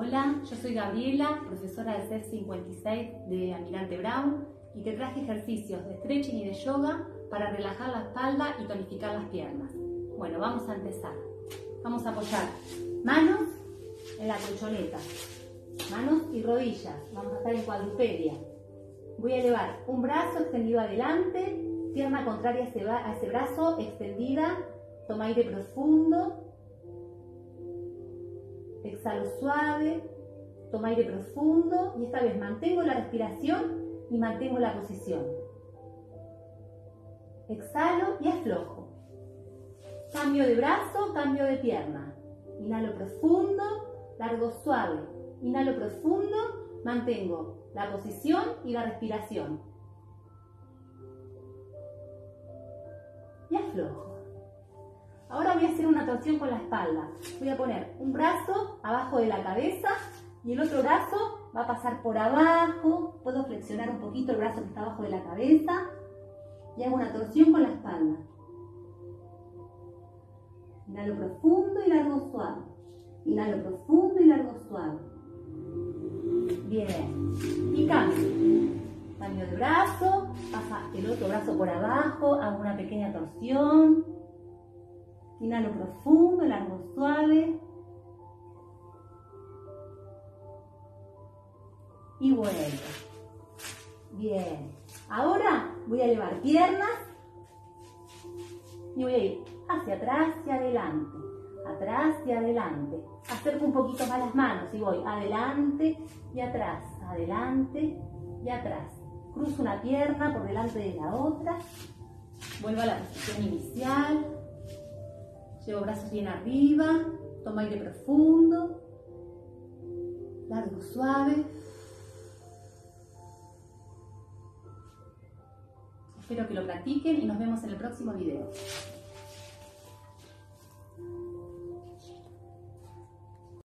Hola, yo soy Gabriela, profesora del CEF 56 de Almirante Brown y te traje ejercicios de stretching y de yoga para relajar la espalda y tonificar las piernas. Bueno, vamos a empezar. Vamos a apoyar manos en la colchoneta, manos y rodillas. Vamos a estar en cuadrupedia. Voy a elevar un brazo extendido adelante, pierna contraria a ese brazo extendida. Toma aire profundo. Exhalo suave, toma aire profundo y esta vez mantengo la respiración y mantengo la posición. Exhalo y aflojo. Cambio de brazo, cambio de pierna. Inhalo profundo, largo suave. Inhalo profundo, mantengo la posición y la respiración. Y aflojo. Ahora voy a hacer una torsión con la espalda. Voy a poner un brazo abajo de la cabeza y el otro brazo va a pasar por abajo. Puedo flexionar un poquito el brazo que está abajo de la cabeza y hago una torsión con la espalda. Inhalo profundo y largo suave. Inhalo profundo y largo suave. Bien. Y cambio. Cambio de brazo, pasa el otro brazo por abajo, hago una pequeña torsión. Inhalo profundo, largo suave. Y vuelvo. Bien. Ahora voy a elevar piernas. Y voy a ir hacia atrás y adelante. Atrás y adelante. Acerco un poquito más las manos y voy adelante y atrás. Adelante y atrás. Cruzo una pierna por delante de la otra. Vuelvo a la posición inicial. Llevo brazos bien arriba, tomo aire profundo, largo suave. Espero que lo practiquen y nos vemos en el próximo video.